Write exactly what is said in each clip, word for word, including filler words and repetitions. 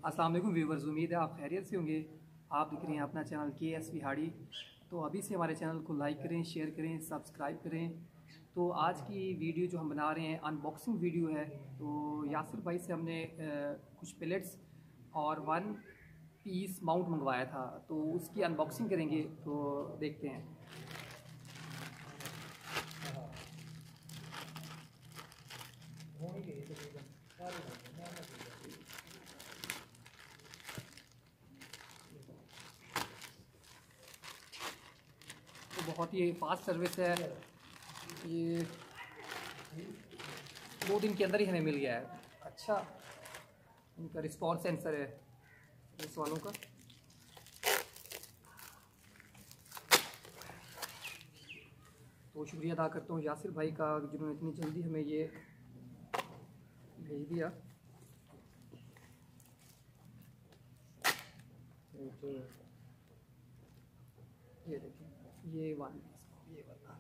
अस्सलाम वालेकुम व्यूवर्स, उम्मीद है आप खैरियत से होंगे। आप देख रहे हैं अपना चैनल के एस विहाड़ी। तो अभी से हमारे चैनल को लाइक करें, शेयर करें, सब्सक्राइब करें। तो आज की वीडियो जो हम बना रहे हैं अनबॉक्सिंग वीडियो है। तो यासिर भाई से हमने कुछ पिलेट्स और वन पीस माउंट मंगवाया था, तो उसकी अनबॉक्सिंग करेंगे। तो देखते हैं। तो बहुत ही फास्ट सर्विस है, ये दो दिन के अंदर ही हमें मिल गया है। अच्छा, इनका रिस्पॉन्स सेंसर है इस वालों का। तो शुक्रिया अदा करता हूँ यासिर भाई का, जिन्होंने इतनी जल्दी हमें ये भेज दिया। ये देखिए, ये वन ये वाला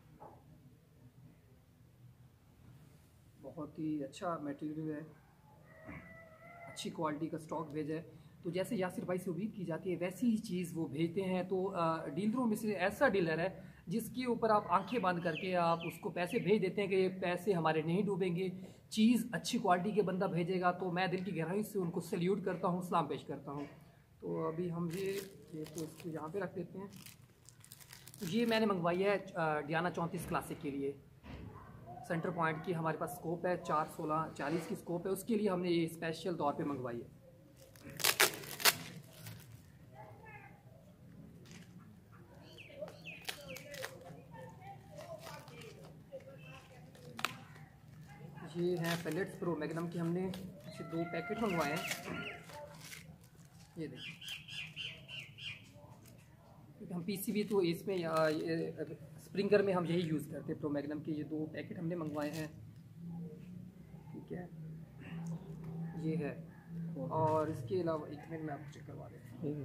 बहुत ही अच्छा मटेरियल है, अच्छी क्वालिटी का स्टॉक भेजा है। तो जैसे यासिर भाई से उम्मीद की जाती है वैसी ही चीज़ वो भेजते हैं। तो डीलरों में से ऐसा डीलर है जिसके ऊपर आप आंखें बंद करके आप उसको पैसे भेज देते हैं कि ये पैसे हमारे नहीं डूबेंगे, चीज़ अच्छी क्वालिटी के बंदा भेजेगा। तो मैं दिल की गहराई से उनको सल्यूट करता हूँ, सलाम पेश करता हूँ। तो अभी हम ये ये तो इसको यहाँ पे रख देते हैं। ये मैंने मंगवाई है डियाना चौंतीस क्लासिक के लिए। सेंटर पॉइंट की हमारे पास स्कोप है, चार सोलह चालीस की स्कोप है, उसके लिए हमने ये स्पेशल तौर पे मंगवाई है। ये हैं पेलेट्स प्रो मैग्नम के, हमने इसे दो पैकेट मंगवाए हैं। ये देखिए, क्योंकि हम पीसीबी तो इसमें या स्प्रिंगर में हम यही यूज़ करते हैं। प्रो मैग्नम के ये दो पैकेट हमने मंगवाए हैं, ठीक है। ये है, और इसके अलावा एक मिनट में आपको चेक करवा दें।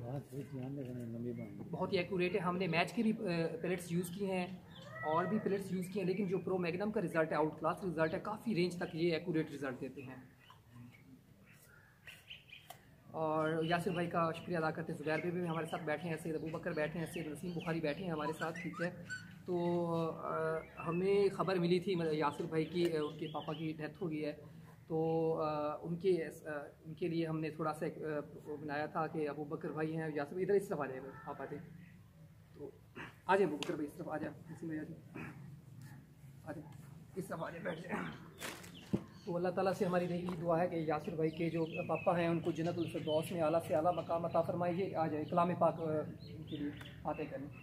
बहुत ही एक्यूरेट है। हमने मैच के भी पेलेट्स यूज़ किए हैं और भी प्लेट्स यूज़ किए हैं, लेकिन जो प्रो मैग्नम का रिज़ल्ट है आउट क्लास रिज़ल्ट है, काफ़ी रेंज तक ये एक्यूरेट रिज़ल्ट देते हैं। और यासिर भाई का शुक्रिया अदा करते हैं। जुबैर भाई भी हमारे साथ बैठे हैं, सैयद अबू बकर बैठे हैं, सैयद नसीम बुखारी बैठे हैं हमारे साथ, ठीक है। तो आ, हमें ख़बर मिली थी यासिर भाई की उनके पापा की डेथ हो गई है। तो आ, उनके आ, उनके लिए हमने थोड़ा सा बनाया था कि अबू बकर भाई हैं, यासिर इधर इस तरफ आ जाए आप आते। तो आ जाए अबू बकर भाई इस तरफ आ जाए, इसी में आ जाए आ जाए इस तरफ आ जाए, बैठ जाए। तो अल्लाह ताला से हमारी यही दुआ है कि यासिर भाई के जो पापा हैं उनको जन्नतुल फिरदौस में आला से आला मकाम अता फरमाए। ये आ जाए कलाम पाक उनके लिए आते करने।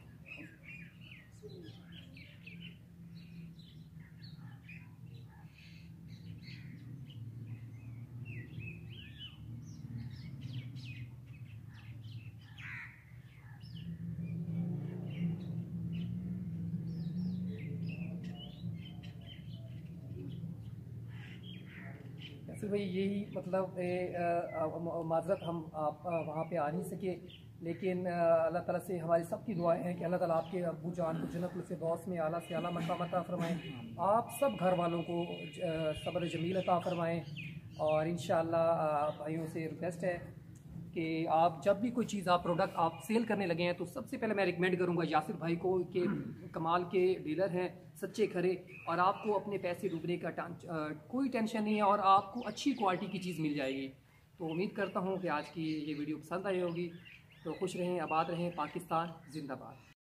यासिर भाई यही मतलब माजरत हम आप वहाँ पे आ नहीं सके, लेकिन अल्लाह ताला से हमारी सब की दुआएं हैं कि अल्लाह ताला आपके अब्बू जान को जन्नतुल फिरदौस में आला से आला मकाम अता फरमाएं, आप सब घर वालों को सब्र जमील अता फरमाएं। और इंशाअल्लाह भाइयों से रिक्वेस्ट है कि आप जब भी कोई चीज़ आप प्रोडक्ट आप सेल करने लगे हैं तो सबसे पहले मैं रिकमेंड करूंगा यासिर भाई को कि कमाल के डीलर हैं, सच्चे खरे, और आपको अपने पैसे डूबने का कोई टेंशन नहीं है और आपको अच्छी क्वालिटी की चीज़ मिल जाएगी। तो उम्मीद करता हूं कि आज की ये वीडियो पसंद आई होगी। तो खुश रहें, आबाद रहें, पाकिस्तान जिंदाबाद।